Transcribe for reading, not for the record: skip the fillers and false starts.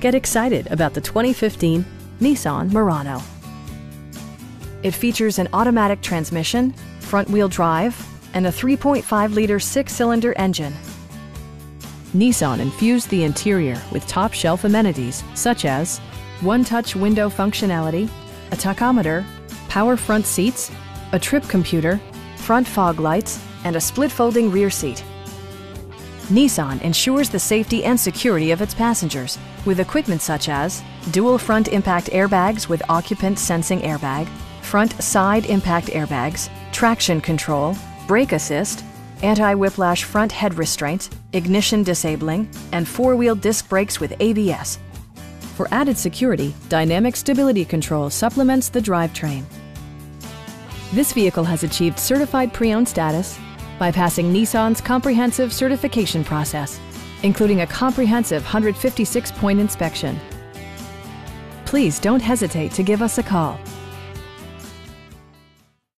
Get excited about the 2015 Nissan Murano. It features an automatic transmission, front-wheel drive, and a 3.5-liter six-cylinder engine. Nissan infused the interior with top-shelf amenities such as one-touch window functionality, a tachometer, power front seats, a trip computer, front fog lights, and a split-folding rear seat. Nissan ensures the safety and security of its passengers with equipment such as dual front impact airbags with occupant sensing airbag, front side impact airbags, traction control, brake assist, anti-whiplash front head restraints, ignition disabling, and four-wheel disc brakes with ABS. For added security, dynamic stability control supplements the drivetrain. This vehicle has achieved certified pre-owned status by passing Nissan's comprehensive certification process, including a comprehensive 156-point inspection. Please don't hesitate to give us a call.